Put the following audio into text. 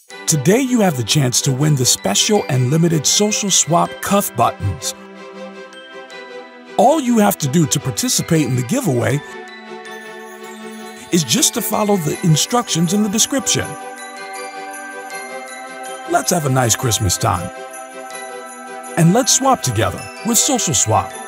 Today you have the chance to win the special and limited Socialswap cuff buttons. All you have to do to participate in the giveaway is just to follow the instructions in the description. Let's have a nice Christmas time. And let's swap together with Socialswap.